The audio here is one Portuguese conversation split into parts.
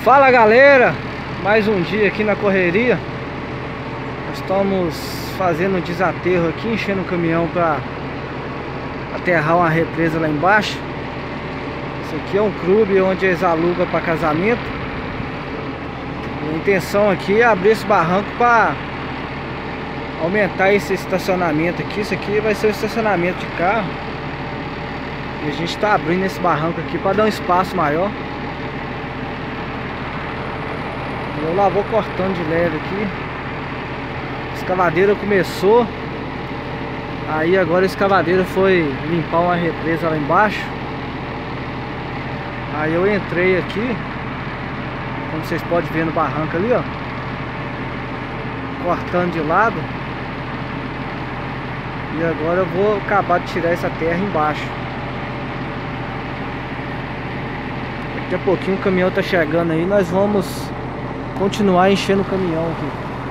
Fala galera, mais um dia aqui na correria. Nós estamos fazendo um desaterro aqui, enchendo o caminhão para aterrar uma represa lá embaixo. Isso aqui é um clube onde eles alugam para casamento. A intenção aqui é abrir esse barranco para aumentar esse estacionamento aqui. Isso aqui vai ser o estacionamento de carro. E a gente está abrindo esse barranco aqui para dar um espaço maior. Eu lá vou cortando de leve aqui. A escavadeira começou. Aí agora a escavadeira foi limpar uma represa lá embaixo. Aí eu entrei aqui, como vocês podem ver no barranco ali, ó, cortando de lado. E agora eu vou acabar de tirar essa terra embaixo. Daqui a pouquinho o caminhão tá chegando aí, nós vamos continuar enchendo o caminhão aqui.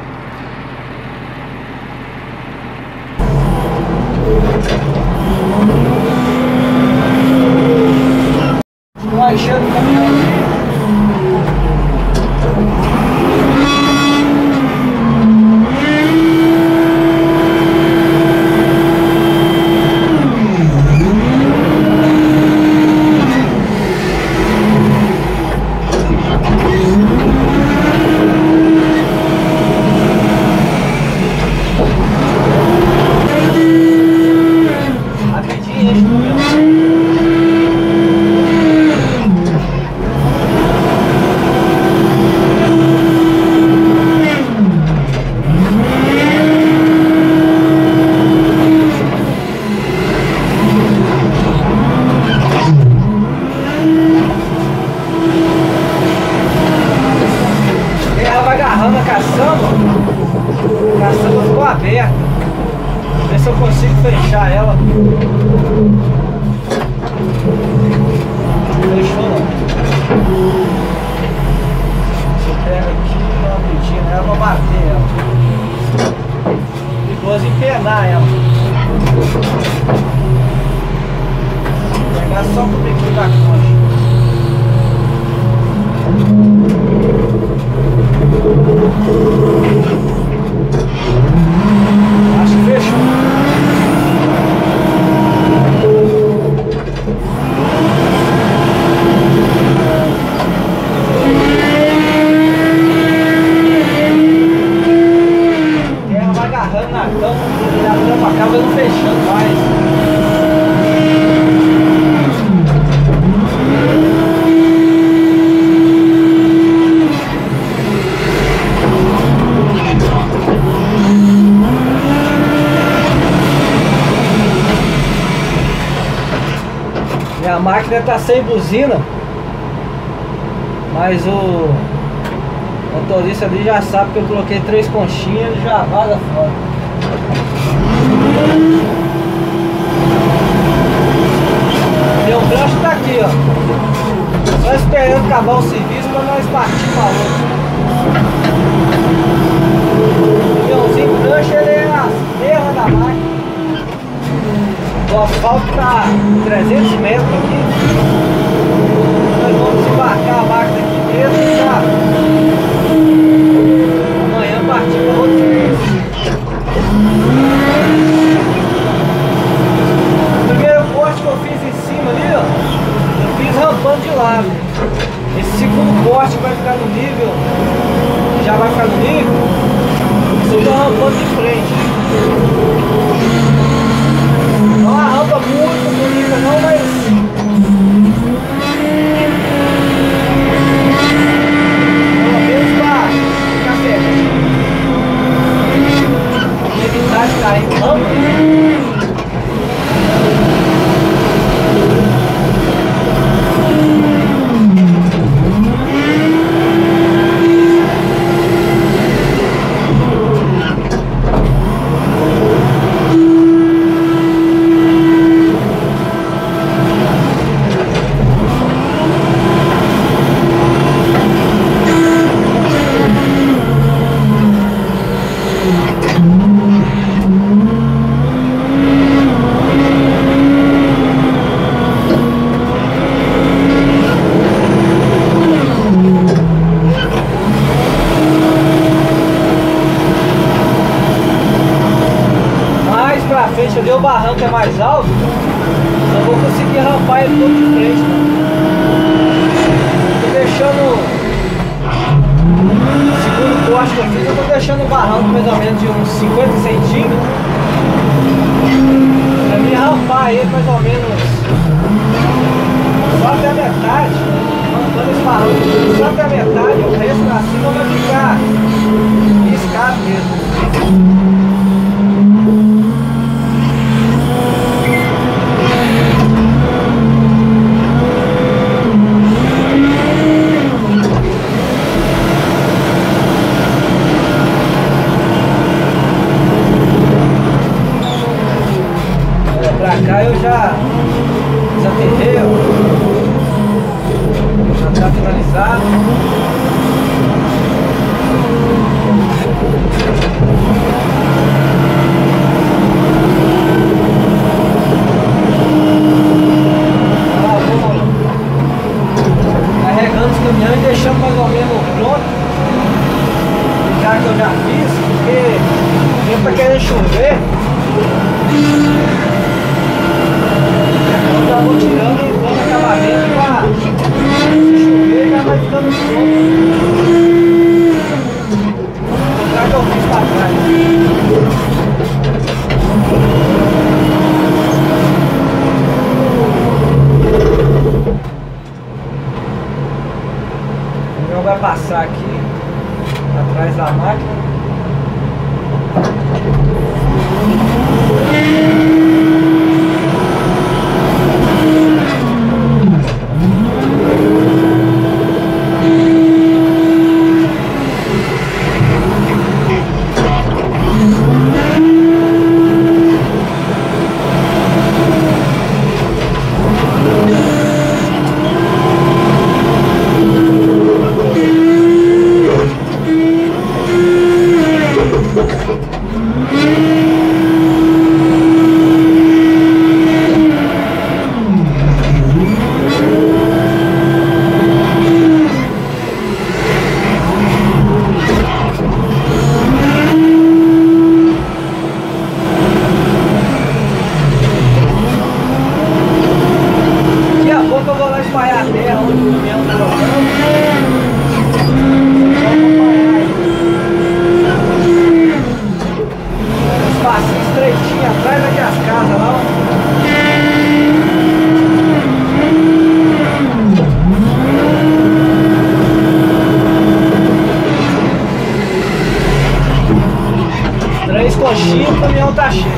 Continuar enchendo o caminhão aqui. A caçamba ficou aberta. Ver se eu consigo fechar ela. Fechou não. Você pega aqui e dá uma medida nela pra bater ela. Perigoso empenar ela. Vou pegar só pro biquinho da concha. Acho que fechou. Ela vai agarrando na tampa e a tampa acaba não fechando mais. A máquina está sem buzina, mas o motorista ali já sabe que eu coloquei 3 conchinhas, ele já vaza fora. Meu gancho está aqui, ó, só esperando acabar o serviço para nós partir para outra. O caminhãozinho gancho, ele é as pernas da máquina. O asfalto está 300 metros aqui. Nós vamos embarcar a máquina aqui mesmo e já amanhã partir para outro serviço. O primeiro corte que eu fiz em cima ali, ó, eu fiz rampando de lado. Esse segundo corte vai ficar no nível, já vai ficar no nível, eu estou rampando de frente. Não é uma rampa muito bonita não, mas pelo menos para ficar perto. Evitar de cair em rampa. Não vou conseguir rampar ele todo de frente, não. Tô deixando o segundo corte que eu fiz, eu tô deixando o barranco mais ou menos de uns 50 centímetros pra me rampar ele mais ou menos só até a metade, rampando esse barranco só até a metade, o resto pra cima vai ficar riscado mesmo. Pra cá eu já desaterrei, já tá finalizado. Vamos carregando os caminhões e deixando mais ou menos pronto. Já que eu já fiz, porque o tempo tá querendo chover. Eu já vou tirando e dando acabamento pra chover e já vai ficando pronto. Já que eu fiz pra trás. O caminhão vai passar aqui atrás da máquina. Coxinha, o caminhão tá cheio.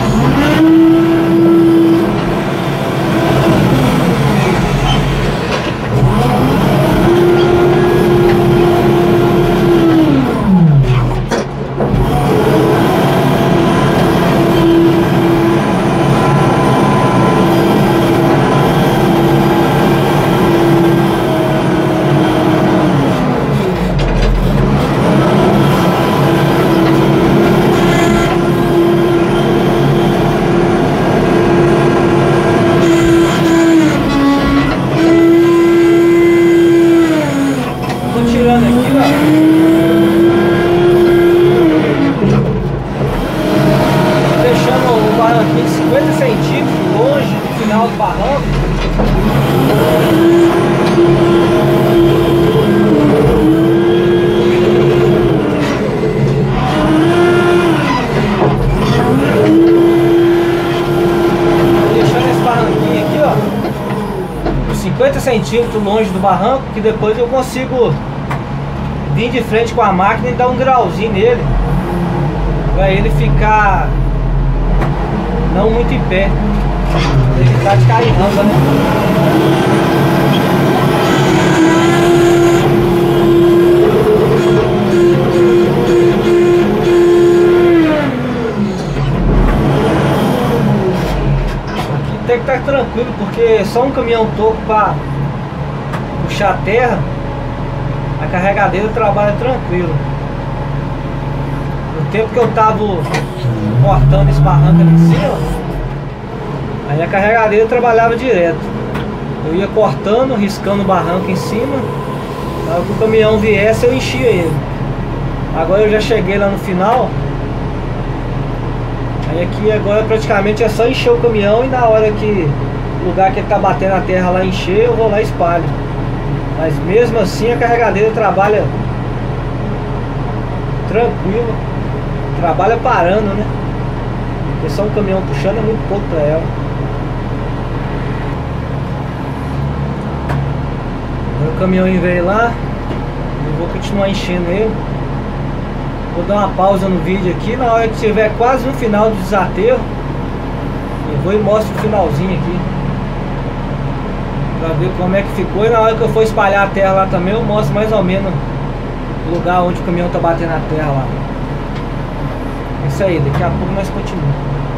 Centímetros longe do barranco, que depois eu consigo vir de frente com a máquina e dar um grauzinho nele para ele ficar não muito em pé, pra evitar de cair rampa, né? Aqui tem que estar tranquilo, porque só um caminhão toco para puxar a terra, a carregadeira trabalha tranquilo. No tempo que eu tava cortando esse barranco ali em cima, aí a carregadeira trabalhava direto. Eu ia cortando, riscando o barranco em cima, para que o caminhão viesse eu enchia ele. Agora eu já cheguei lá no final, Aí aqui agora praticamente é só encher o caminhão e na hora que o lugar que ele tá batendo a terra lá encher, eu vou lá e espalho. Mas mesmo assim a carregadeira trabalha tranquilo, trabalha parando, né? Porque só um caminhão puxando é muito pouco para ela. Agora o caminhão veio lá, eu vou continuar enchendo ele. Vou dar uma pausa no vídeo aqui, na hora que estiver quase no final do desaterro, eu vou e mostro o finalzinho aqui, pra ver como é que ficou. E na hora que eu for espalhar a terra lá também, eu mostro mais ou menos o lugar onde o caminhão tá batendo a terra lá. É isso aí, daqui a pouco nós continuamos.